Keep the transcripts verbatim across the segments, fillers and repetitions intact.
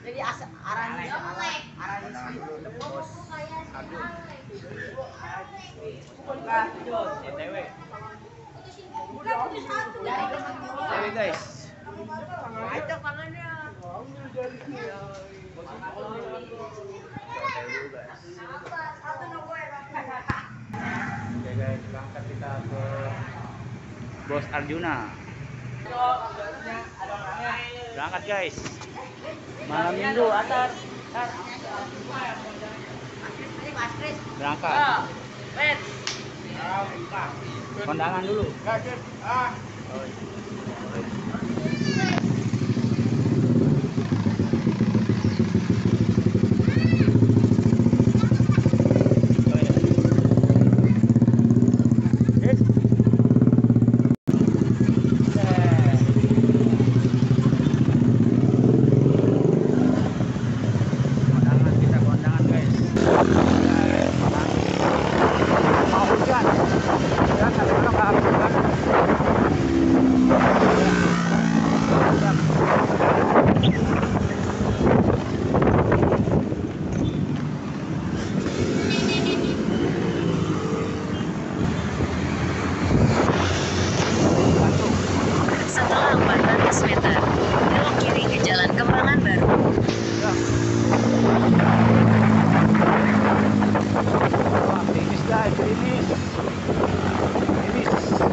Jadi asa arahnya arahnya bos Agung. Dewe guys. Ada tangannya. Oke guys, berangkat kita ke Bos Arjuna. Berangkat guys. Malam minggu atar. Berangkat. Kondangan dulu. Setelah empat ratus meter, belok kiri ke Jalan Kembangan Baru. Finish guys, finish. Finish.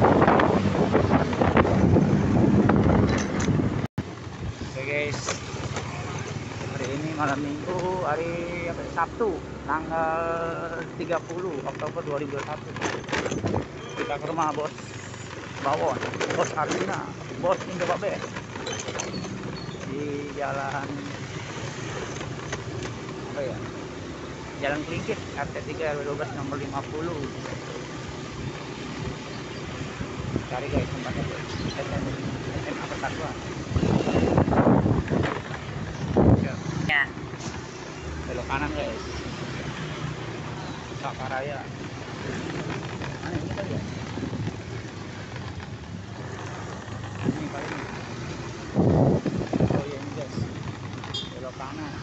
Oke guys, hari ini malam minggu, hari apa, Sabtu, tanggal tiga puluh Oktober dua ribu dua puluh satu. Kita ke rumah Bos Bawon, Bos Arjuna, Bos Indo Babe, di jalan apa ya? Jalan Kelingkit, R T tiga R W dua belas nomor lima puluh. Cari guys tempatnya guys. S M A Persatuan. Ya. Belok kanan guys. Sakaraya. Mana ini kali ya? Ini kali ini. Oh iya ini guys. Belok kanan.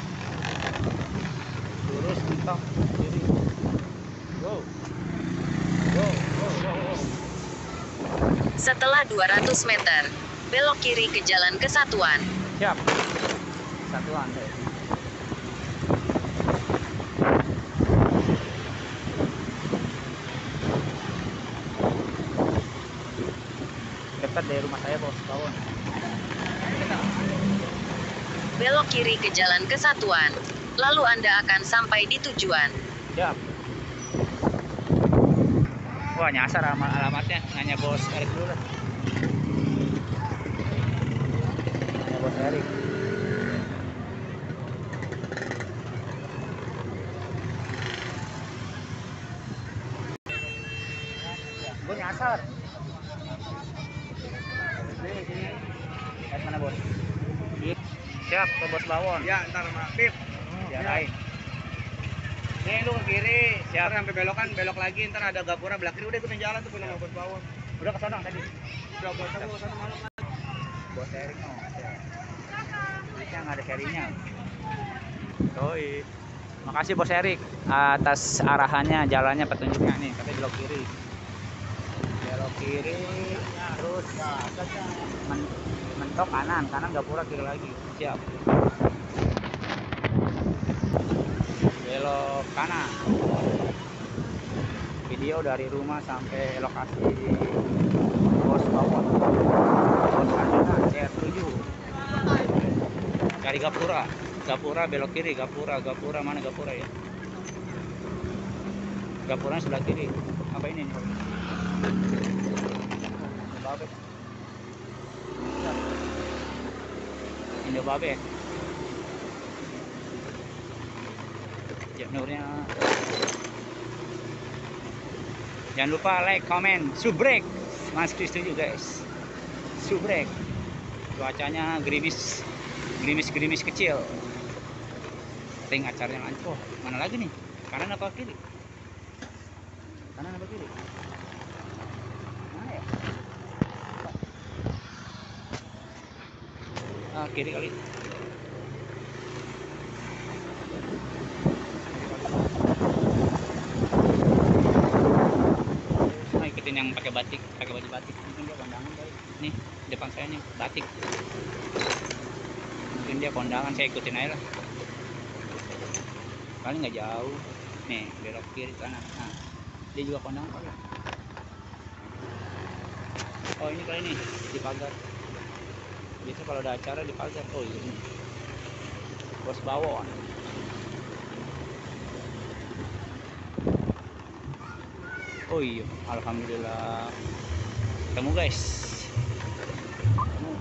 Lurus mentok kiri. Wow. Wow, wow, wow, wow. Setelah dua ratus meter, belok kiri ke Jalan Kesatuan. Siap. Satuan deh. Dekat dari rumah saya Bos Bawon. Belok kiri ke Jalan Kesatuan. Lalu Anda akan sampai di tujuan. Siap. Wah nyasar alamat alamatnya, nanya Bos Erik dulu lah. Nanya Bos Erik. Gue nyasar. Sini, sini. Lihat mana Bos? Siap ke Bos Bawon. Ya, ntar sama Pip. Ya lain. Nih lu ke kiri, Siap. ntar sampai belokan, belok lagi, ntar ada gapura belah kiri, udah ikutin jalan tuh punya Bos Bawon. Udah ke sono tadi. Udah Bos Bawon sana malam. Bos Erik mau ada. Duitnya nggak ada serinya. Oi. Makasih Bos Erik atas arahannya, jalannya, petunjuknya nih. Katanya belok kiri. Belok kiri, terus men mentok kanan, kanan gapura kiri lagi. Siap. Belok kanan. Video dari rumah sampai lokasi Bos Bawon, Bos Arjuna C R tujuh. Cari gapura, gapura belok kiri, gapura, gapura mana gapura ya? Gapura sebelah kiri. Apa ini nih? Babe. Indo Babe. Janurnya. Jangan lupa like, comment, subrek. Mas Kris setuju guys. Subrek. Cuacanya gerimis, gerimis-gerimis kecil. Ting acaranya lanjut. Oh, mana lagi nih? Kanan apa kiri? Kanan apa kiri? Mana ya? Ah, kiri kali. yang pakai batik, pakai baju batik. Mungkin dia kondangan kali. Nih depan saya nih batik. Mungkin dia kondangan, saya ikutin aja lah. Kali nggak jauh. Nih belok kiri kanan. Nah, dia juga kondangan kali. Oh ini kali nih di pagar. Biasa kalau ada acara di pagar. Oh iya ini. Bos Bawon. Oh iya, alhamdulillah ketemu guys. Ketemu.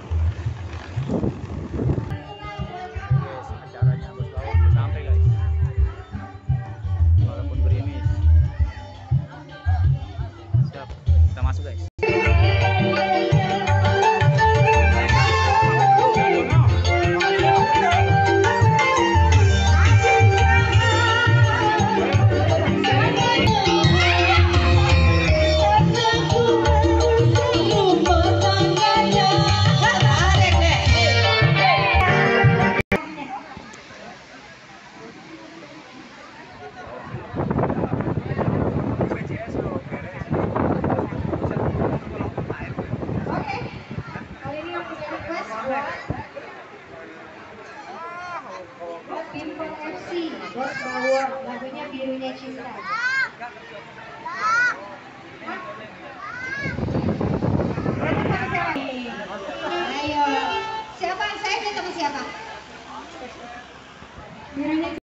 Guys, acaranya Bos Bawon udah sampai guys. Walaupun gerimis. Siap, kita masuk guys. Pimpin F C, Bos Bawon, lagunya Birunya Cinta. Ayo, siapa? Saya ketemu siapa? Birunya